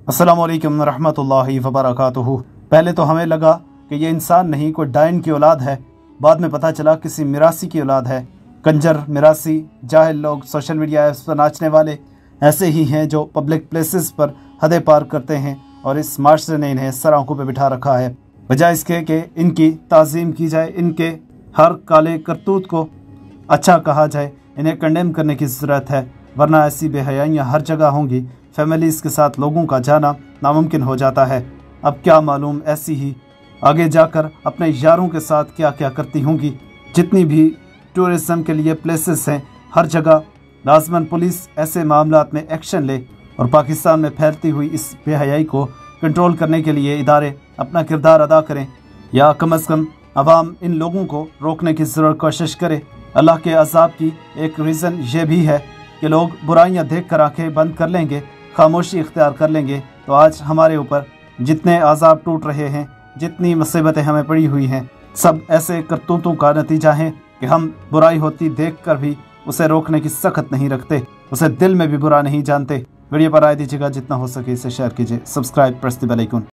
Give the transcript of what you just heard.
अस्सलाम वालेकुम रहमतुल्लाहि व बरकातुहू। पहले तो हमें लगा कि ये इंसान नहीं, कोई डायन की औलाद है। बाद में पता चला किसी मिरासी की औलाद है। कंजर, मिरासी, जाहिल लोग, सोशल मीडिया ऐप्स पर नाचने वाले ऐसे ही हैं जो पब्लिक प्लेसेस पर हदें पार करते हैं और इस माशरे ने इन्हें सर आंखों पर बिठा रखा है। बजाय इसके कि इनकी ताज़ीम की जाए, इनके हर काले करतूत को अच्छा कहा जाए, इन्हें कंडेम करने की ज़रूरत है, वरना ऐसी बेहयाइयाँ हर जगह होंगी। फैमिलीज़ के साथ लोगों का जाना नामुमकिन हो जाता है। अब क्या मालूम ऐसी ही आगे जाकर अपने यारों के साथ क्या क्या करती होंगी। जितनी भी टूरिज़म के लिए प्लेसेस हैं, हर जगह लाज़मन पुलिस ऐसे मामलात में एक्शन ले और पाकिस्तान में फैलती हुई इस बेहयाई को कंट्रोल करने के लिए इदारे अपना किरदार अदा करें, या कम अज़ कम अवाम इन लोगों को रोकने की ज़रूर कोशिश करे। अल्लाह के अज़ाब की एक रीज़न ये भी है कि लोग बुराइयां देख कर आँखें बंद कर लेंगे, खामोशी इख्तियार कर लेंगे। तो आज हमारे ऊपर जितने अज़ाब टूट रहे हैं, जितनी मुसीबतें हमें पड़ी हुई हैं, सब ऐसे करतूतों का नतीजा है कि हम बुराई होती देख कर भी उसे रोकने की सख्त नहीं रखते, उसे दिल में भी बुरा नहीं जानते। वीडियो पर राय दीजिएगा, जितना हो सके इसे शेयर कीजिए, subscribe, press the bell icon.